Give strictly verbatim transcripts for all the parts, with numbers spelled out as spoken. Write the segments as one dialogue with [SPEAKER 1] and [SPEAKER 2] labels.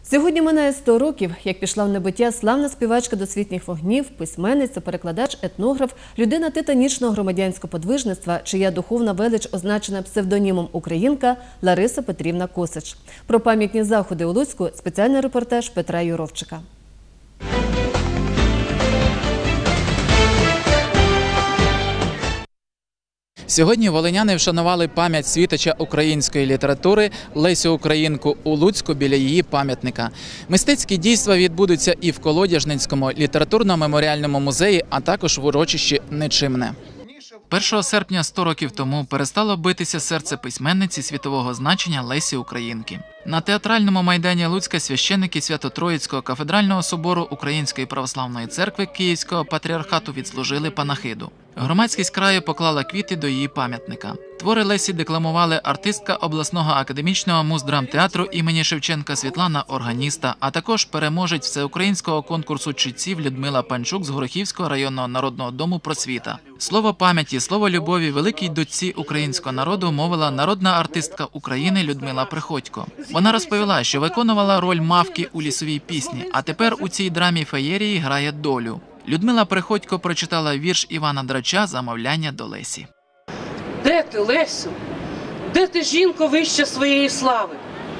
[SPEAKER 1] Сьогодні минає сто років, як пішла в небуття славна співачка досвітніх вогнів, письменниця, перекладач, етнограф, людина титанічного громадянського подвижництва, чия духовна велич означена псевдонімом «Українка» Лариса Петрівна Косич. Про пам'ятні заходи у Луцьку – спеціальний репортаж Петра Юровчика.
[SPEAKER 2] Сьогодні волиняни вшанували пам'ять світоча української літератури Лесю Українку у Луцьку біля її пам'ятника. Мистецькі дійства відбудуться і в Колодяжницькому літературно-меморіальному музеї, а також в урочищі Нечимне. першого серпня сто років тому перестало битися серце письменниці світового значення Лесі Українки. На театральному майдані Луцька священники Свято-Троїцького кафедрального собору Української православної церкви Київського патріархату відслужили панахиду. Громадськість краю поклала квіти до її пам'ятника. Твори Лесі декламували артистка обласного академічного муздрамтеатру імені Шевченка Світлана Органіста, а також переможець всеукраїнського конкурсу читців Людмила Панчук з Горохівського районного народного дому «Просвіта». Слово пам'яті, слово любові великій дочці українського народу мовила народна артистка України Людмила Приходько. Вона розповіла, що виконувала роль мавки у лісовій пісні, а тепер у цій драмі феєрії грає долю. Людмила Приходько прочитала вірш Івана Драча «Замовляння до Лесі».
[SPEAKER 3] Де ти, Лесю? Де ти, жінко, вище своєї слави?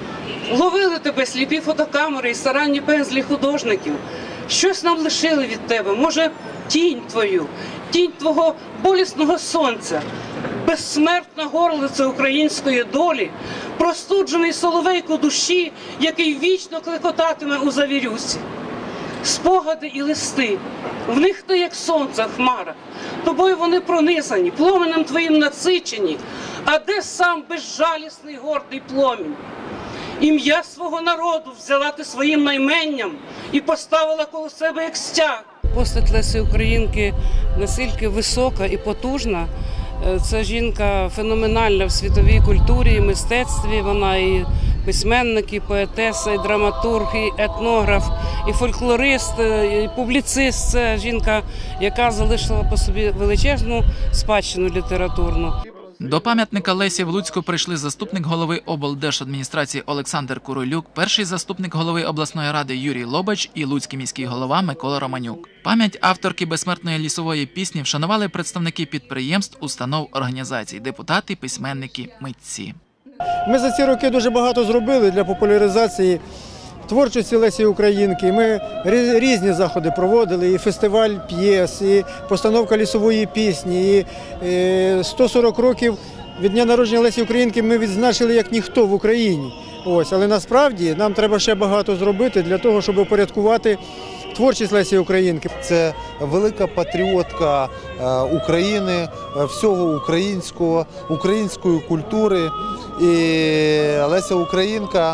[SPEAKER 3] Ловили тебе сліпі фотокамери і старанні пензлі художників. Щось нам лишили від тебе, може, тінь твою, тінь твого болісного сонця, безсмертна горлиця української долі, простуджений соловейко душі, який вічно клекотатиме у завірюсі. Спогади і листи, в них ти як сонце хмара, тобою вони пронизані, пломенем твоїм насичені, а де сам безжалісний гордий пломінь? Ім'я свого народу взяла ти своїм найменням і поставила коло себе як стяг. Постать Лесі Українки настільки висока і потужна. Це жінка феноменальна в світовій культурі і мистецтві, вона і письменник, і поетеса, і драматург, і етнограф, і фольклорист, і публіцист. Це жінка, яка залишила по собі величезну спадщину літературну.
[SPEAKER 2] До пам'ятника Лесі в Луцьку прийшли заступник голови облдержадміністрації Олександр Курилюк, перший заступник голови обласної ради Юрій Лобач і луцький міський голова Микола Романюк. Пам'ять авторки безсмертної лісової пісні вшанували представники підприємств, установ, організацій, депутати, письменники, митці.
[SPEAKER 4] Ми за ці роки дуже багато зробили для популяризації творчості Лесі Українки. Ми різні заходи проводили, і фестиваль п'єс, і постановка лісової пісні, і сто сорок років від дня народження Лесі Українки ми відзначили як ніхто в Україні. Ось, але насправді нам треба ще багато зробити для того, щоб упорядкувати творчість Лесі Українки.
[SPEAKER 5] Це велика патріотка України, всього українського, української культури. І Леся Українка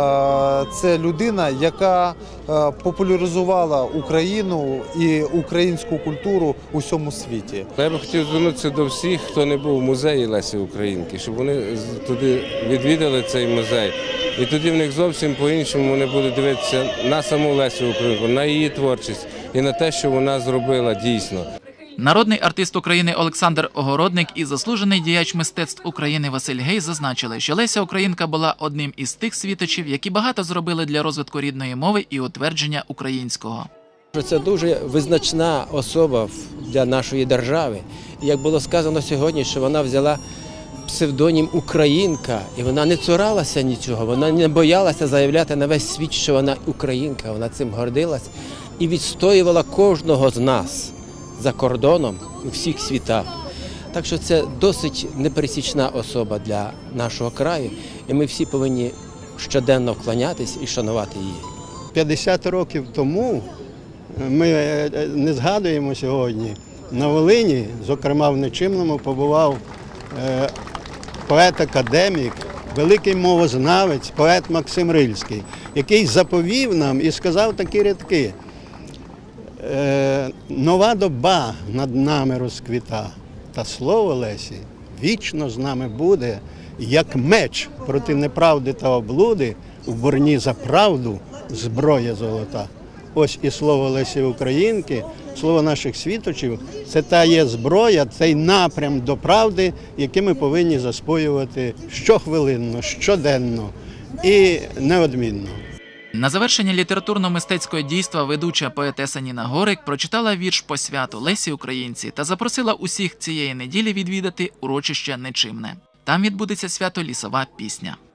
[SPEAKER 5] – це людина, яка популяризувала Україну і українську культуру у всьому світі.
[SPEAKER 6] Я би хотів звернутися до всіх, хто не був у музеї Лесі Українки, щоб вони туди відвідали цей музей. І тоді в них зовсім по-іншому вони будуть дивитися на саму Лесю Українку, на її творчість і на те, що вона зробила дійсно.
[SPEAKER 2] Народний артист України Олександр Огородник і заслужений діяч мистецтв України Василь Гей зазначили, що Леся Українка була одним із тих світочів, які багато зробили для розвитку рідної мови і утвердження українського.
[SPEAKER 7] Це дуже визначна особа для нашої держави. І як було сказано сьогодні, що вона взяла псевдонім «Українка», і вона не цуралася нічого, вона не боялася заявляти на весь світ, що вона українка, вона цим гордилась і відстоювала кожного з нас за кордоном у всіх світах. Так що це досить непересічна особа для нашого краю, і ми всі повинні щоденно вклонятись і шанувати її.
[SPEAKER 4] п'ятдесят років тому, ми не згадуємо сьогодні, на Волині, зокрема в Нечимному, побував поет-академік, великий мовознавець, поет Максим Рильський, який заповів нам і сказав такі рядки: «Нова доба над нами розквіта, та слово Лесі вічно з нами буде, як меч проти неправди та облуди, в борні за правду зброя золота». Ось і слово Лесі Українки, слово наших світочів – це та є зброя, цей напрям до правди, який ми повинні заспоювати щохвилинно, щоденно і неодмінно.
[SPEAKER 2] На завершення літературно-мистецького дійства ведуча поетеса Ніна Горик прочитала вірш посвяту Лесі Українці та запросила усіх цієї неділі відвідати урочище Нечимне. Там відбудеться свято «Лісова пісня».